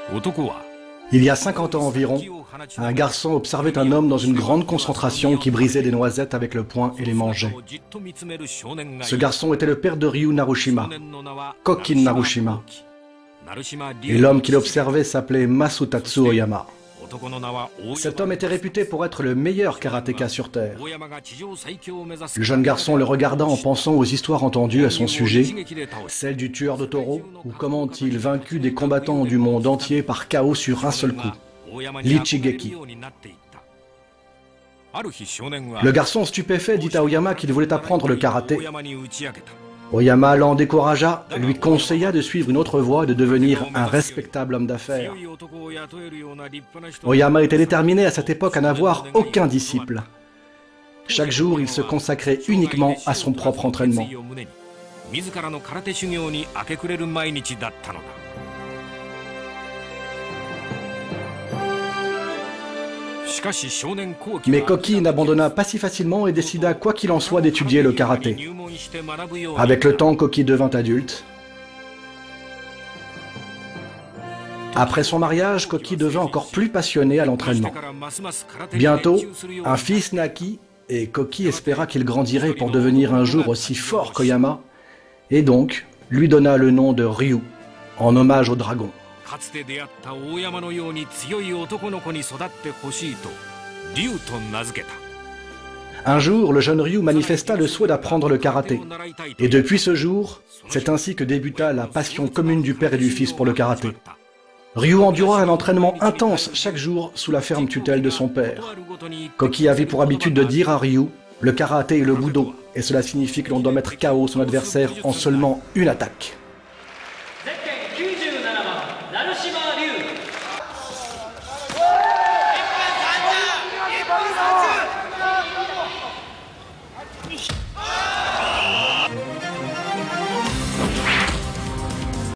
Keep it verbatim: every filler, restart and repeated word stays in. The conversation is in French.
Il y a cinquante ans environ, un garçon observait un homme dans une grande concentration qui brisait des noisettes avec le poing et les mangeait. Ce garçon était le père de Ryu Narushima, Kokin Narushima. Et l'homme qui l'observait s'appelait Masutatsu Oyama. Cet homme était réputé pour être le meilleur karatéka sur Terre. Le jeune garçon le regarda en pensant aux histoires entendues à son sujet, celle du tueur de taureaux, ou comment il vaincu des combattants du monde entier par K O sur un seul coup, l'Ichigeki. Le garçon stupéfait dit à Oyama qu'il voulait apprendre le karaté. Oyama l'en découragea, lui conseilla de suivre une autre voie et de devenir un respectable homme d'affaires. Oyama était déterminé à cette époque à n'avoir aucun disciple. Chaque jour, il se consacrait uniquement à son propre entraînement. Mais Koki n'abandonna pas si facilement et décida, quoi qu'il en soit, d'étudier le karaté. Avec le temps, Koki devint adulte. Après son mariage, Koki devint encore plus passionné à l'entraînement. Bientôt, un fils naquit et Koki espéra qu'il grandirait pour devenir un jour aussi fort qu'Oyama, et donc lui donna le nom de Ryu, en hommage au dragon. Un jour, le jeune Ryu manifesta le souhait d'apprendre le karaté. Et depuis ce jour, c'est ainsi que débuta la passion commune du père et du fils pour le karaté. Ryu endura un entraînement intense chaque jour sous la ferme tutelle de son père. Koki avait pour habitude de dire à Ryu, le karaté est le budo, et cela signifie que l'on doit mettre K O son adversaire en seulement une attaque.